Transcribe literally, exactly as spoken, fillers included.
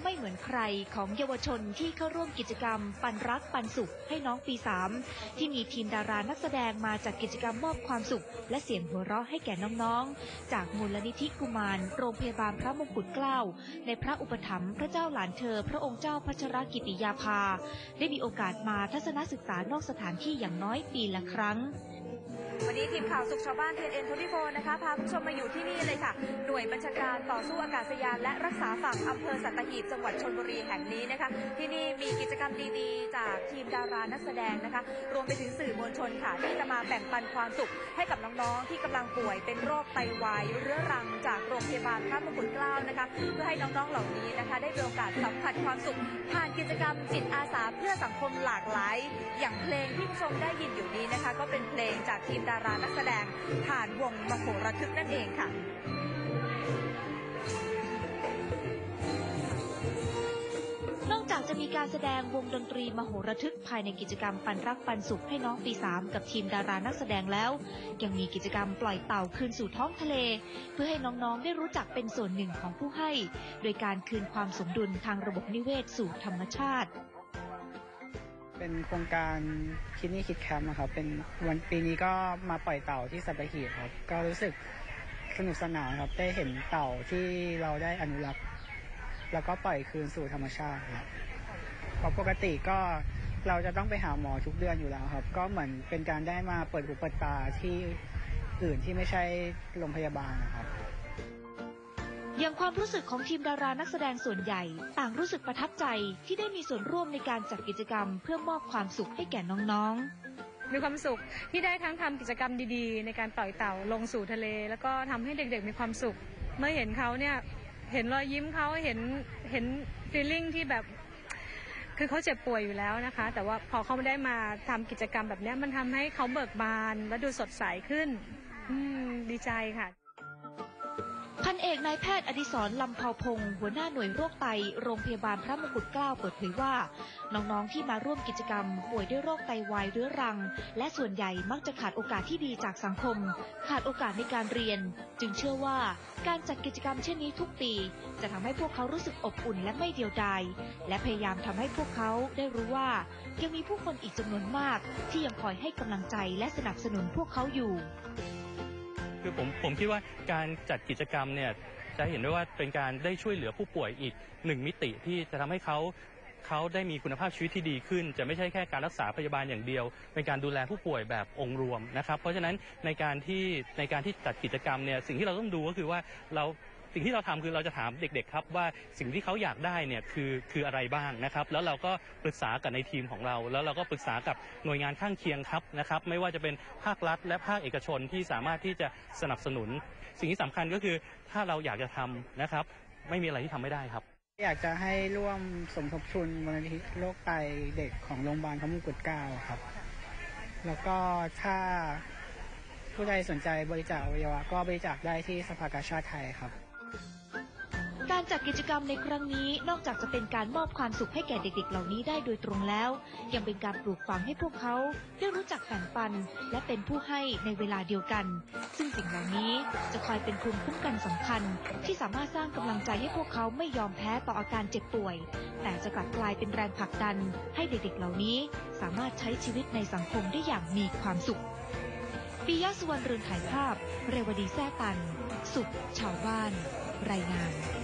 ไม่เหมือนใครของเยาวชนที่เข้าร่วมกิจกรรมปันรักปันสุขให้น้องปีสามที่มีทีมดารานักแสดงมาจัดกิจกรรมมอบความสุขและเสียงหัวเราะให้แก่น้องๆจากมูลนิธิกุมารโรงพยาบาลพระมงกุฎเกล้าในพระอุปถัมภ์พระเจ้าหลานเธอพระองค์เจ้าพัชรกิติยาภาได้มีโอกาสมาทัศนศึกษานอกสถานที่อย่างน้อยปีละครั้งวันนี้ทีมข่าวสุขชาวบ้าน ที เอ็น เอ็น ยี่สิบสี่ นะคะพาคุณผู้ชมมาอยู่ที่นี่เลยค่ะหน่วยบัญชาการต่อสู้อากาศยานและรักษาฝั่งอำเภอสัตหีบจังหวัดชลบุรีแห่งนี้นะคะที่นี่มีกิจกรรมดีๆจากทีมดารานักแสดงนะคะรวมไปถึงสื่อมวลชนค่ะที่จะมาแบ่งปันความสุขให้กับน้องๆที่กำลังป่วยเป็นโรคไตวายเรื้อรังจากโรงพยาบาลพระมงกุฎเกล้านะคะเพื่อให้น้องๆเหล่านี้นะคะได้มีโอกาสสัมผัสความสุขผ่านกิจกรรมจิตอาสาเพื่อสังคมหลากหลายอย่างเพลงที่ผู้ชมได้ยินอยู่นี้นะคะก็เป็นเพลงจากทีมดารานักแสดงผ่านวงมโหระทึกนั่นเองค่ะนอกจากจะมีการแสดงวงดนตรีมโหระทึกภายในกิจกรรมปันรักปันสุขให้น้องปีสามกับทีมดารานักแสดงแล้วยังมีกิจกรรมปล่อยเต่าคืนสู่ท้องทะเลเพื่อให้น้องๆได้รู้จักเป็นส่วนหนึ่งของผู้ให้โดยการคืนความสมดุลทางระบบนิเวศสู่ธรรมชาติเป็นโครงการคิดนี่คิดแคมป์นะครับเป็นวันปีนี้ก็มาปล่อยเต่าที่สัตหีบครับก็รู้สึกสนุกสนานครับได้เห็นเต่าที่เราได้อนุรักษ์แล้วก็ปล่อยคืนสู่ธรรมชาติครับเพราะปกติก็เราจะต้องไปหาหมอทุกเดือนอยู่แล้วครับก็เหมือนเป็นการได้มาเปิดหูเปิดตาที่อื่นที่ไม่ใช่โรงพยาบาลนะครับอย่างความรู้สึกของทีมดารานักแสดงส่วนใหญ่ต่างรู้สึกประทับใจที่ได้มีส่วนร่วมในการจัดกิจกรรมเพื่อมอบความสุขให้แก่น้องๆมีความสุขที่ได้ทั้งทำกิจกรรมดีๆในการปล่อยเต่าลงสู่ทะเลแล้วก็ทำให้เด็กๆมีความสุขเมื่อเห็นเขาเนี่ยเห็นรอยยิ้มเขาเห็นเห็น feeling ที่แบบคือเขาเจ็บป่วยอยู่แล้วนะคะแต่ว่าพอเขาได้มาทำกิจกรรมแบบนี้มันทำให้เขาเบิกบานและดูสดใสขึ้นดีใจค่ะพันเอกนายแพทย์อดิศรลำเภาพงศ์หัวหน้าหน่วยโรคไตโรงพยาบาลพระมงกุฎเกล้าเปิดเผยว่าน้องๆที่มาร่วมกิจกรรมป่วยด้วยโรคไตวายเรื้อรังและส่วนใหญ่มักจะขาดโอกาสที่ดีจากสังคมขาดโอกาสในการเรียนจึงเชื่อว่าการจัดกิจกรรมเช่นนี้ทุกปีจะทำให้พวกเขารู้สึกอบอุ่นและไม่เดียวดายและพยายามทำให้พวกเขาได้รู้ว่ายังมีผู้คนอีกจำนวนมากที่ยังคอยให้กำลังใจและสนับสนุนพวกเขาอยู่คือผมผมคิดว่าการจัดกิจกรรมเนี่ยจะเห็นได้ว่าเป็นการได้ช่วยเหลือผู้ป่วยอีกหนึ่งมิติที่จะทำให้เขาเขาได้มีคุณภาพชีวิตที่ดีขึ้นจะไม่ใช่แค่การรักษาพยาบาลอย่างเดียวเป็นการดูแลผู้ป่วยแบบองค์รวมนะครับเพราะฉะนั้นในการที่ในการที่จัดกิจกรรมเนี่ยสิ่งที่เราต้องดูก็คือว่าเราสิ่งที่เราทำคือเราจะถามเด็กๆครับว่าสิ่งที่เขาอยากได้เนี่ยคือคืออะไรบ้างนะครับแล้วเราก็ปรึกษากับในทีมของเราแล้วเราก็ปรึกษากับหน่วยงานข้างเคียงครับนะครับไม่ว่าจะเป็นภาครัฐและภาคเอกชนที่สามารถที่จะสนับสนุนสิ่งที่สำคัญก็คือถ้าเราอยากจะทำนะครับไม่มีอะไรที่ทำไม่ได้ครับอยากจะให้ร่วมสมทบทุนมูลนิธิโรคไตเด็กของโรงพยาบาลพระมงกุฎเกล้าครับแล้วก็ถ้าผู้ใดสนใจบริจาคอวัยวะก็บริจาคได้ที่สภากาชาติไทยครับการจัดกิจกรรมในครั้งนี้นอกจากจะเป็นการมอบความสุขให้แก่เด็กๆเหล่านี้ได้โดยตรงแล้วยังเป็นการปลูกฝังให้พวกเขาได้รู้จักแบ่งปันและเป็นผู้ให้ในเวลาเดียวกันซึ่งสิ่งเหล่านี้จะคอยเป็นภูมิคุ้มกันสำคัญที่สามารถสร้างกำลังใจให้พวกเขาไม่ยอมแพ้ต่ออาการเจ็บป่วยแต่จะกลับกลายเป็นแรงผลักดันให้เด็กๆเหล่านี้สามารถใช้ชีวิตในสังคมได้อย่างมีความสุขปิยะ สุวรรณเรืองถ่ายภาพเรวดีแซ่ตันสุขชาวบ้านรายงาน